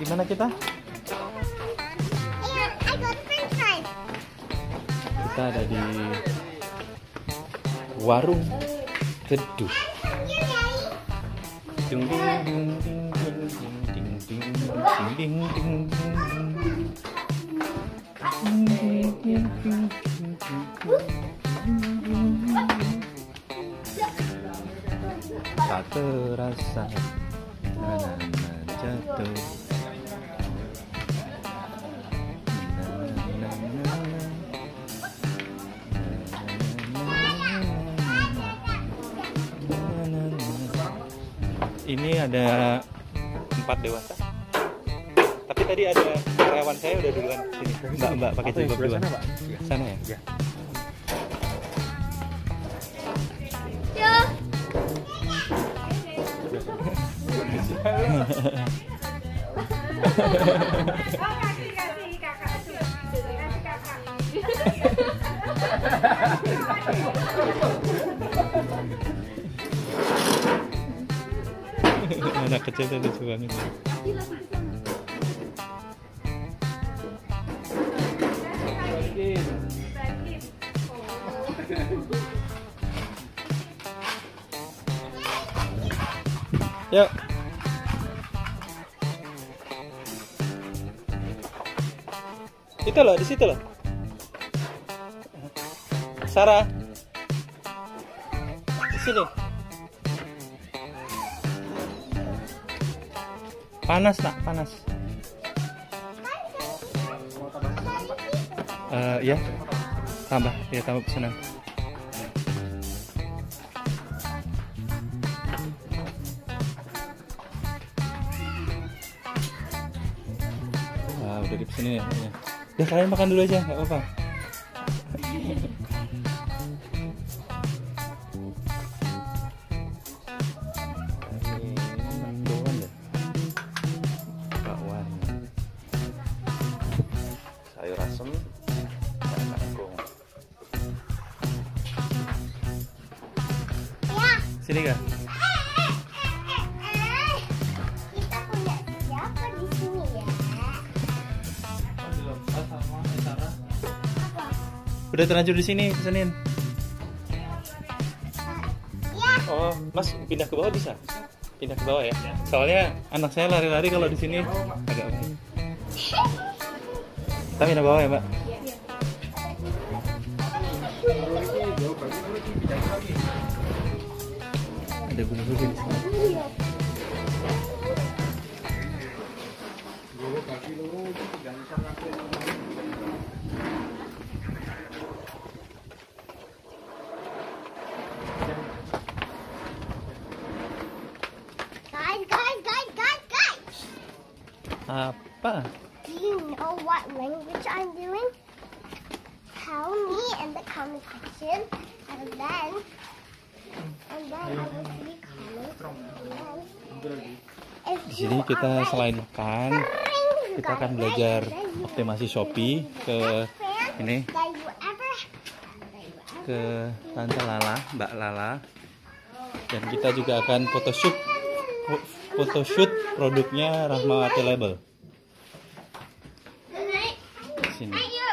Di mana kita? Kita ada di warung teduh. Ding ding ding ding ding ding ding ding ding. Tak terasa jatuh. Ini ada 4 dewasa. Tapi tadi ada karyawan saya udah duluan sini. Mbak pakai jilbab duluan. Sana ya? Ya. Anak kecil tuh lucu banget. Yuk. Itu loh, di situ loh. Sarah. Di sini. Panas nak, panas. Ya, tambah pesanan. Udah di sini ya. Ya kalian makan dulu aja, nggak apa-apa. Sayur asem dan kangkung. Ya. Sini kah? Kita punya siapa di sini ya? Udah terlanjur di sini pesenin. Ya. Oh, Mas pindah ke bawah bisa? Pindah ke bawah ya. Soalnya anak saya lari-lari kalau di sini agak baik. Kita pindah bawah ya, Mbak. Ada bulu-bulu di sini. Guys. Apa? Do you know what language I'm doing? Tell me in the comment section, and then I will see comments. Di sini kita selain makan, kita akan belajar optimasi Shopee ke ini ke Tante Lala, Mbak Lala, dan kita juga akan photoshoot produknya Rahmawati Label. Di sini.